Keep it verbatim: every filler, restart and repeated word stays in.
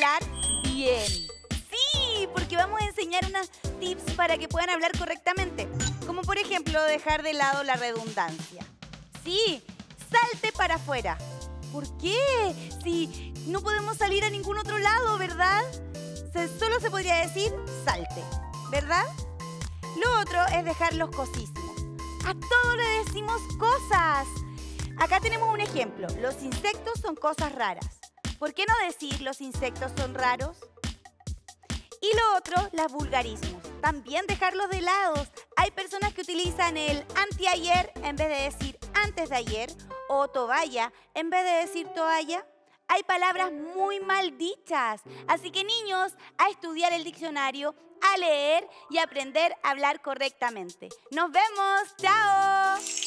hablar bien. Sí, porque vamos a enseñar unos tips para que puedan hablar correctamente. Como por ejemplo, dejar de lado la redundancia. Sí, salte para afuera. ¿Por qué? Si no podemos salir a ningún otro lado, ¿verdad? Se, solo se podría decir salte, ¿verdad? Lo otro es dejar los cosísimos. A todo le decimos cosas. Acá tenemos un ejemplo. Los insectos son cosas raras. ¿Por qué no decir los insectos son raros? Y lo otro, los vulgarismos. También dejarlos de lado. Hay personas que utilizan el anteayer en vez de decir antes de ayer o toalla en vez de decir toalla. Hay palabras muy mal dichas. Así que niños, a estudiar el diccionario, a leer y aprender a hablar correctamente. ¡Nos vemos! ¡Chao!